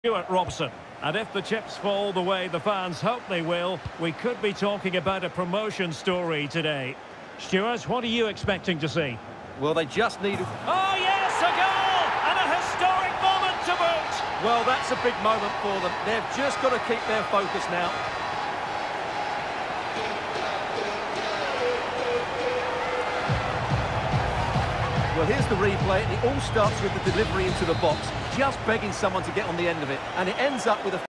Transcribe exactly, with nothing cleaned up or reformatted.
Stuart Robson. And if the chips fall the way the fans hope they will, we could be talking about a promotion story today. Stuart, what are you expecting to see? Well, they just need... Oh, yes, a goal! And a historic moment to boot! Well, that's a big moment for them. They've just got to keep their focus now. Well, here's the replay. It all starts with the delivery into the box, just begging someone to get on the end of it. And it ends up with a...